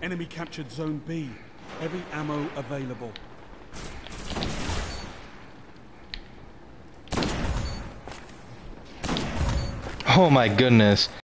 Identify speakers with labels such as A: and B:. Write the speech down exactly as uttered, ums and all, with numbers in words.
A: Enemy captured Zone B. Heavy ammo available.
B: Oh my goodness.